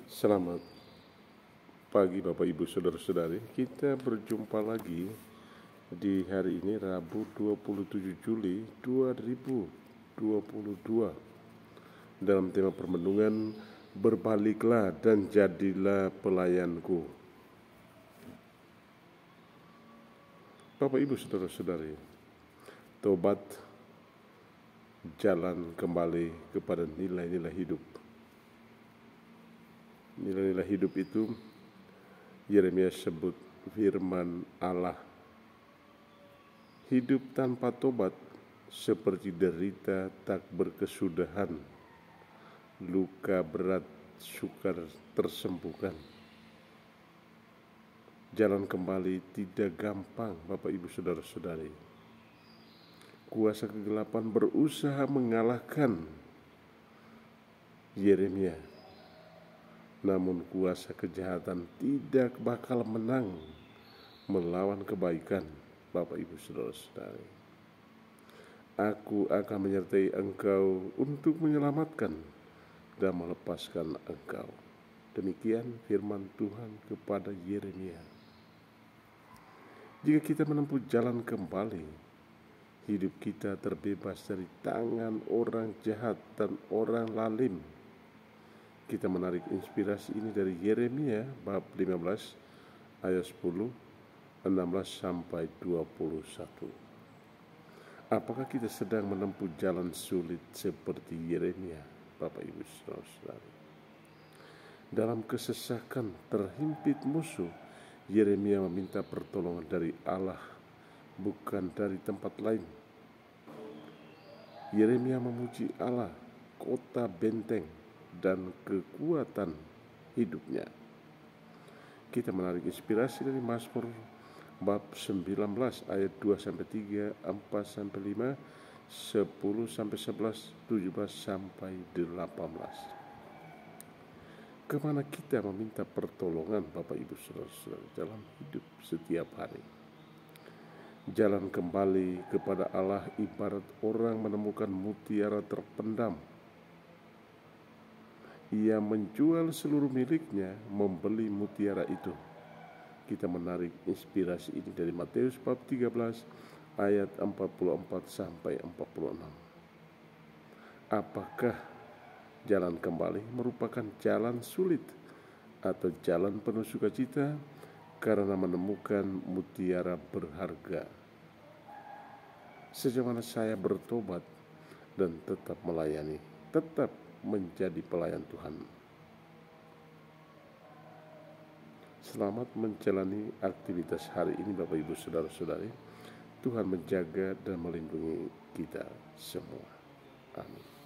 Selamat pagi Bapak Ibu Saudara-saudari. Kita berjumpa lagi di hari ini Rabu 27 Juli 2022 dalam tema permenungan berbaliklah dan jadilah pelayanku. Bapak Ibu Saudara-saudari, tobat jalan kembali kepada nilai-nilai hidup. Nilai-nilai hidup itu Yeremia sebut firman Allah. Hidup tanpa tobat seperti derita tak berkesudahan, luka berat sukar tersembuhkan. Jalan kembali tidak gampang Bapak Ibu Saudara-saudari. Kuasa kegelapan berusaha mengalahkan Yeremia, namun kuasa kejahatan tidak bakal menang melawan kebaikan. Bapak Ibu Saudara-saudari, aku akan menyertai engkau untuk menyelamatkan dan melepaskan engkau. Demikian firman Tuhan kepada Yeremia. Jika kita menempuh jalan kembali, hidup kita terbebas dari tangan orang jahat dan orang lalim. Kita menarik inspirasi ini dari Yeremia bab 15 ayat 10, 16 sampai 21. Apakah kita sedang menempuh jalan sulit seperti Yeremia, Bapak Ibu Saudara-saudari? Dalam kesesakan terhimpit musuh, Yeremia meminta pertolongan dari Allah, bukan dari tempat lain. Yeremia memuji Allah, kota benteng dan kekuatan hidupnya. Kita menarik inspirasi dari Mazmur bab 19 ayat 2 sampai 3, 4 sampai 5, 10 sampai 11, 17 sampai 18. Kemana kita meminta pertolongan Bapak Ibu Saudara-saudara dalam hidup setiap hari? Jalan kembali kepada Allah ibarat orang menemukan mutiara terpendam. Ia menjual seluruh miliknya membeli mutiara itu. Kita menarik inspirasi ini dari Matius bab 13 ayat 44 sampai 46. Apakah jalan kembali merupakan jalan sulit atau jalan penuh sukacita karena menemukan mutiara berharga? Sejauh mana saya bertobat dan tetap melayani, tetap menjadi pelayan Tuhan. Selamat menjalani aktivitas hari ini Bapak Ibu Saudara-saudari. Tuhan menjaga dan melindungi kita semua. Amin.